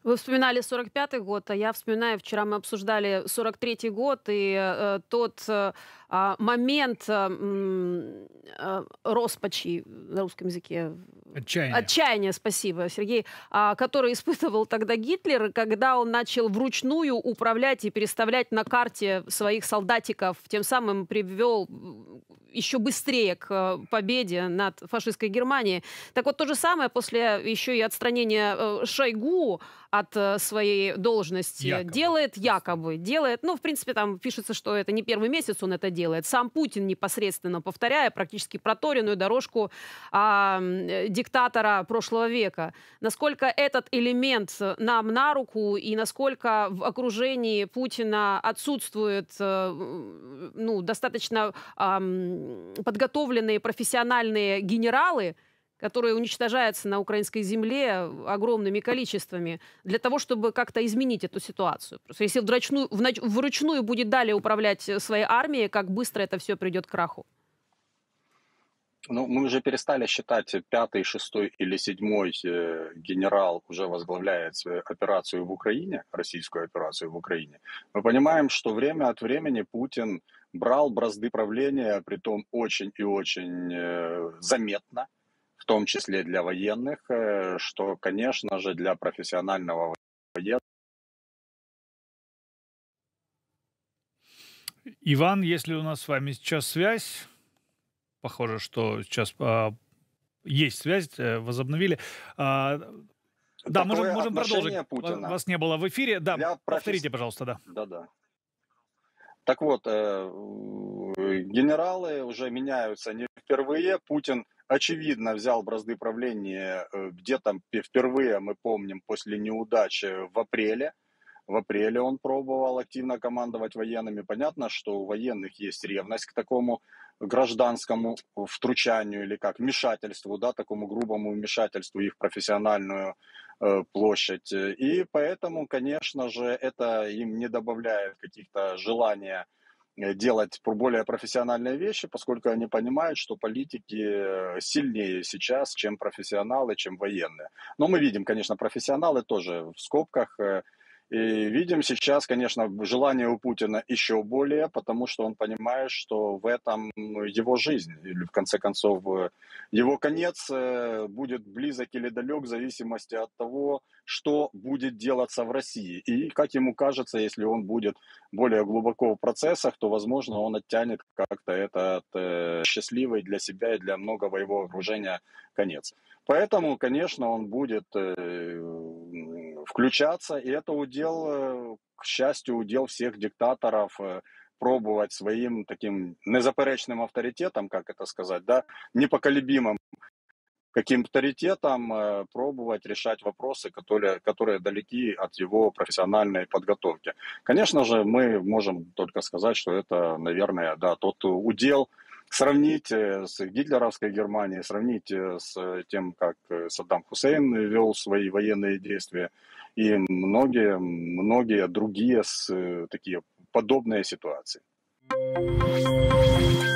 Вы вспоминали 45-й год, а я вспоминаю, вчера мы обсуждали 43-й год и тот момент роспачи на русском языке. Отчаяние. Отчаяние, спасибо, Сергей, который испытывал тогда Гитлер, когда он начал вручную управлять и переставлять на карте своих солдатиков, тем самым привел еще быстрее к победе над фашистской Германией. Так вот, то же самое после еще и отстранения Шойгу от своей должности делает, ну, в принципе, там пишется, что это не первый месяц он это делает, сам Путин непосредственно повторяя практически проторенную дорожку диктатора прошлого века. Насколько этот элемент нам на руку и насколько в окружении Путина отсутствует ну, достаточно подготовленные профессиональные генералы, которые уничтожаются на украинской земле огромными количествами, для того, чтобы как-то изменить эту ситуацию. Просто если вручную будет далее управлять своей армией, как быстро это все придет к краху? Ну, мы уже перестали считать, пятый, шестой или седьмой генерал уже возглавляет свою операцию в Украине, российскую операцию в Украине. Мы понимаем, что время от времени Путин брал бразды правления, притом очень и очень заметно, в том числе для военных, что, конечно же, для профессионального военного. Иван, если у нас с вами сейчас связь, похоже, что сейчас есть связь, возобновили. Да, можем продолжить. Путина Вас не было в эфире. Да, для повторите, пожалуйста, да. Да-да. Так вот, генералы уже меняются не впервые. Путин, очевидно, взял бразды правления где-то впервые, мы помним, после неудачи в апреле. В апреле он пробовал активно командовать военными. Понятно, что у военных есть ревность к такому гражданскому втручанию или как вмешательству, да, такому грубому вмешательству в их профессиональную площадь. И поэтому, конечно же, это им не добавляет каких-то желания делать более профессиональные вещи, поскольку они понимают, что политики сильнее сейчас, чем профессионалы, чем военные. Но мы видим, конечно, профессионалы тоже в скобках. И видим сейчас, конечно, желание у Путина еще более, потому что он понимает, что в этом его жизнь. Или, в конце концов, его конец будет близок или далек в зависимости от того, что будет делаться в России. И, как ему кажется, если он будет более глубоко в процессах, то, возможно, он оттянет как-то этот счастливый для себя и для многого его окружения конец. Поэтому, конечно, он будет включаться, и это удел, к счастью, удел всех диктаторов пробовать своим таким незаперечным авторитетом, как это сказать, да, непоколебимым каким авторитетом пробовать решать вопросы, которые далеки от его профессиональной подготовки. Конечно же, мы можем только сказать, что это, наверное, да, тот удел. Сравнить с гитлеровской Германией, сравнить с тем, как Саддам Хусейн вел свои военные действия, и многие другие такие подобные ситуации.